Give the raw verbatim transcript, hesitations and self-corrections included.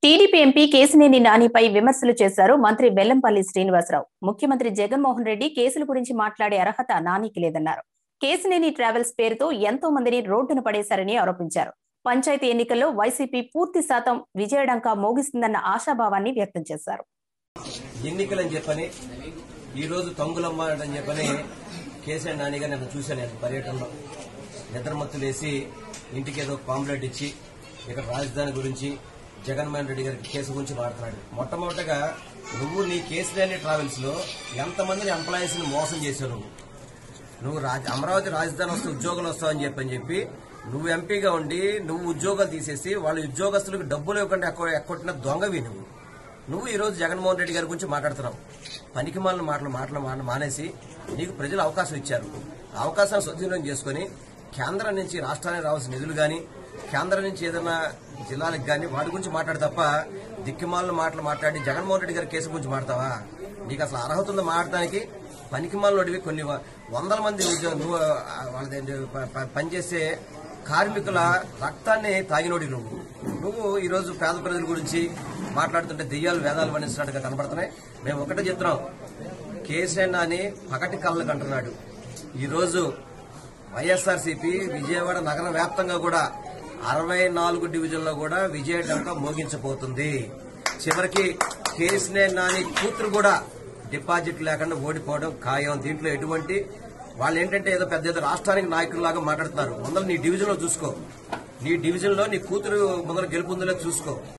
TDP MP Kesineni నానిపై విమర్శలు చేశారు మంత్రి వెల్లంపల్లి శ్రీనివాసరావు. ముఖ్యమంత్రి జగన్మోహన్ రెడ్డి కేసుల గురించి మాట్లాడే అర్హత నానికి లేదన్నారు. కేసినేని ట్రావెల్స్ పేరుతో ఎంతో మందిని రోడ్డున పడేశారని ఆరోపించారు. పంచాయతీ ఎన్నికల్లో వైసీపీ పూర్తి శాతం విజయడంకా మోగిస్తుందన్న ఆశాభావాన్ని వ్యక్తం చేశారు. ఎన్నికలని చెప్పని ఈ రోజు తంగులమ్మ అని చెప్పని కేసీఆర్ నానిగా నేను చూశాను. పర్యటనలో నిద్రమత్తులేసి ఇంటికి ఏదో పాంప్లెట్ ఇచ్చి ఇక్కడ రాజధాని గురించి జగన్మోహన్ రెడ్డి గారికి కేసు గురించి మాట్లాడు. మొట్టమొదటిగా నువ్వు నీ కేసినేని ట్రావెల్స్ లో ఎంతమందిని ఎంప్లాయీస్ ని మోసం చేశావు. నువ్వు నువ్వు అమరావతి రాజధాని వస్తే ఉద్యోగాలు వస్తావని చెప్పని చెప్పి నువ్వు ఎంపీగా ఉండి నువ్వు ఉద్యోగాలు తీసేసి వాళ్ళ ఉద్యోగస్తులకు డబ్బులు ఇవ్వకుండా ఎక్కొట్టిన దొంగవి నువ్వు. నువ్వు ఈ రోజు జగన్మోహన్ రెడ్డి గారి గురించి మాట్లాడుతున్నావు. పనికి మాలిన మాటలు మాటలు మానేసి నీకు ప్రజలు అవకాశం ఇచ్చారు. అవకాశాన్ని సద్వినియోగం చేసుకుని కేంద్రం నుంచి రాష్ట్రానికి రావాల్సిన నిధులు గాని కేంద్రం నుంచి ఏదైనా జిల్లాలకు గాని వాటి గురించి మాట్లాడు తప్ప దిక్కుమాలిన మాటలు మాట్లాడి జగన్మోహన్ రెడ్డి గారి కేసు గురించి మాట్లాడతావా? నీకు అసలు అర్హత ఉందో మాట్లాడడానికి? పనికిమాలినోడివి. కొన్ని వందల మంది నువ్వు వాళ్ళ పనిచేసే కార్మికుల రక్తాన్ని తాగినోడి నువ్వు నువ్వు ఈ రోజు పేద ప్రజల గురించి మాట్లాడుతుంటే దెయ్యాలు వేదాలు వర్ణిస్తున్నట్టుగా కనబడుతున్నాయి. మేము ఒకటే చెప్తున్నాం, కేసీఆర్ నాని పగటి కళ్ళకు అంటున్నాడు. ఈ రోజు వైఎస్ఆర్సీపీ విజయవాడ నగర వ్యాప్తంగా కూడా అరవై నాలుగు డివిజన్లో కూడా విజయడంకా మోగించబోతుంది. చివరికి కేసీఆర్ నాని కూతురు కూడా డిపాజిట్ లేకుండా ఓడిపోవడం ఖాయం. దీంట్లో ఎటువంటి వాళ్ళు ఏంటంటే ఏదో పెద్ద ఏదో రాష్ట్రానికి నాయకుల్లాగా మాట్లాడుతున్నారు. ముందర నీ డివిజన్ లో చూసుకో. నీ డివిజన్ లో నీ కూతురు ముందర గెలుపుందో చూసుకో.